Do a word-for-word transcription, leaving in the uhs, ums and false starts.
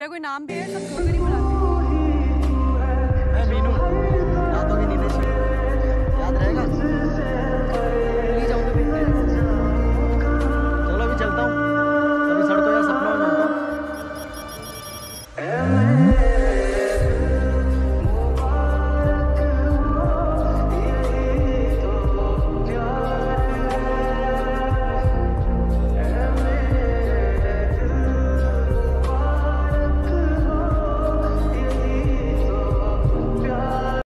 कोई नाम भी है, सब छोड़कर नहीं बुला